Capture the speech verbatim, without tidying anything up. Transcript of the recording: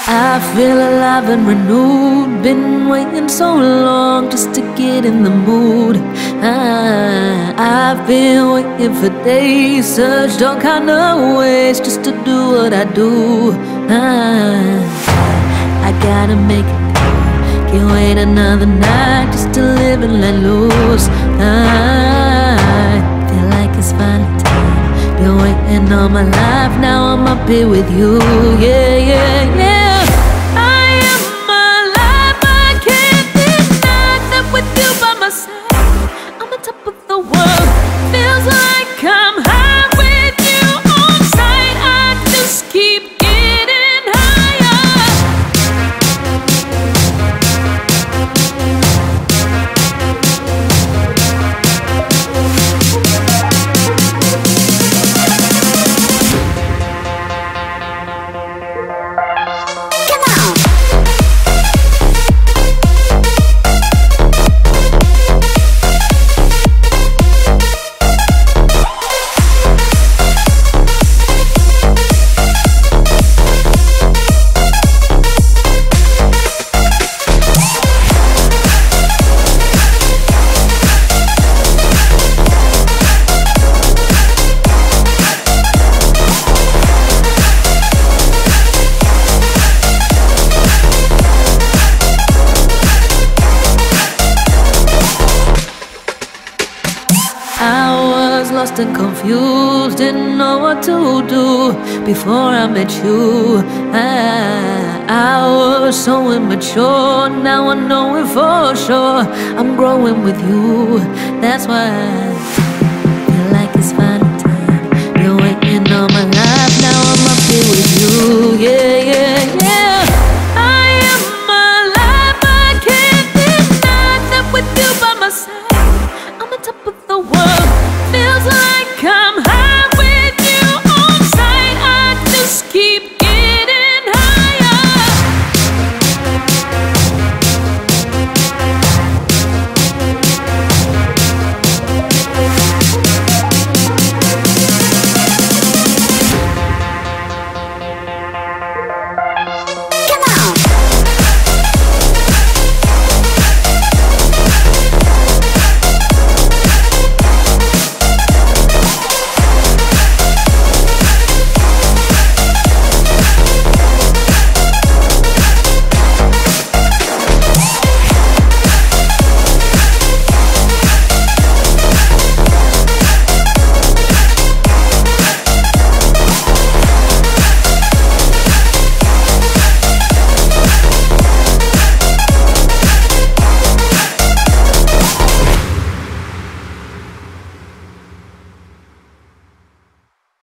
I feel alive and renewed. Been waiting so long just to get in the mood. I, I've been waiting for days, searched all kind of ways just to do what I do. I, I gotta make it. Can't wait another night just to live and let loose. I feel like it's finally time. Been waiting all my life, now I'm up here with you. Yeah, yeah, yeah. Lost and confused, didn't know what to do before I met you. I, I was so immature, now I know it for sure. I'm growing with you, that's why I feel like it's finally time. Been waiting all my life, now I'm up here with you. Yeah, yeah, yeah. I am alive, I can't deny that with you by my side, I'm on top of the world. Feels like I'm high with you on sight. I just keep